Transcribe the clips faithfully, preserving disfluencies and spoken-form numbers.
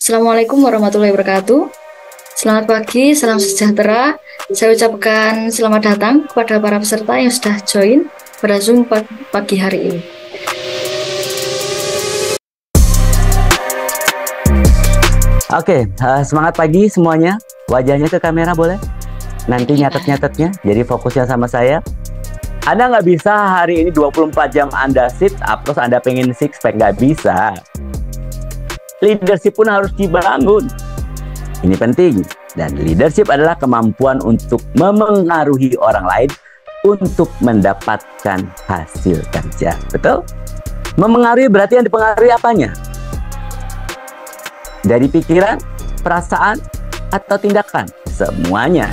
Assalamualaikum warahmatullahi wabarakatuh. Selamat pagi, salam sejahtera. Saya ucapkan selamat datang kepada para peserta yang sudah join pada Zoom pa- pagi hari ini. Oke, uh, semangat pagi semuanya. Wajahnya ke kamera boleh? Nanti nyatet-nyatetnya, jadi fokusnya sama saya. Anda nggak bisa hari ini dua puluh empat jam Anda sit up, terus Anda pengen six pack, nggak bisa. Leadership pun harus dibangun. Ini penting. Dan leadership adalah kemampuan untuk memengaruhi orang lain untuk mendapatkan hasil kerja. Betul? Memengaruhi berarti yang dipengaruhi apanya? Dari pikiran, perasaan, atau tindakan? Semuanya.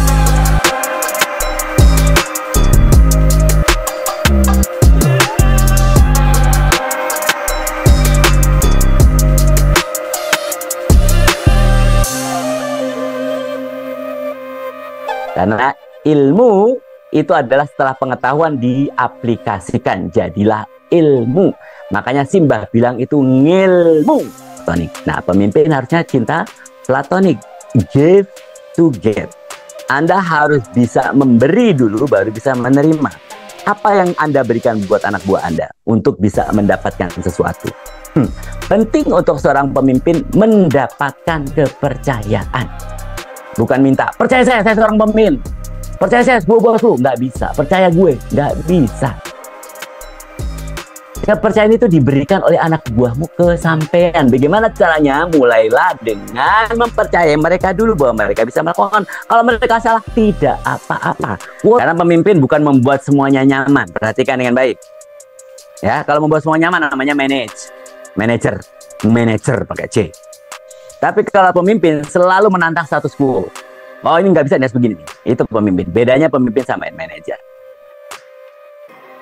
Karena ilmu itu adalah setelah pengetahuan diaplikasikan. Jadilah ilmu. Makanya Simbah bilang itu ngilmu. Platonik. Nah, pemimpin harusnya cinta platonik. Give to get. Anda harus bisa memberi dulu baru bisa menerima. Apa yang Anda berikan buat anak buah Anda untuk bisa mendapatkan sesuatu? Hmm. Penting untuk seorang pemimpin mendapatkan kepercayaan. Bukan minta, percaya saya, saya seorang pemimpin. Percaya saya, gue bosku. Nggak bisa. Percaya gue, nggak bisa. Kepercayaan itu diberikan oleh anak buahmu ke sampean. Bagaimana caranya? Mulailah dengan mempercayai mereka dulu bahwa mereka bisa melakukan. Kalau mereka salah, tidak apa-apa. Karena pemimpin bukan membuat semuanya nyaman. Perhatikan dengan baik. Ya, kalau membuat semua nyaman namanya manage. Manager. Manager pakai C. Tapi kalau pemimpin selalu menantang status quo. Oh, ini nggak bisa, ini harus begini. Itu pemimpin. Bedanya pemimpin sama manajer.